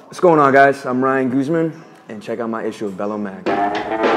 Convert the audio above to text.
What's going on, guys? I'm Ryan Guzman, and check out my issue of Bello Mag.